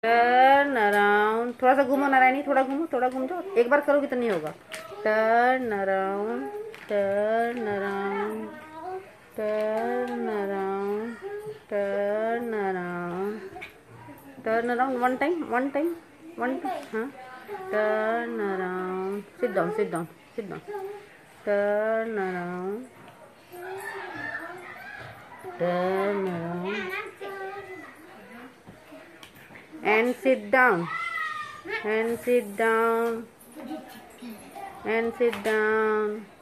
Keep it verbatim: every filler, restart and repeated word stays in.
Turn around, थोड़ा सा घूमो नारायणी, थोड़ा घूमो, थोड़ा घूम जाओ, एक बार करोगे तो नहीं होगा। Turn around, turn around, turn around, turn around, turn around, one time, one time, one हाँ, turn around, sit down, sit down, sit down, turn around, turn around and sit down, and sit down, and sit down.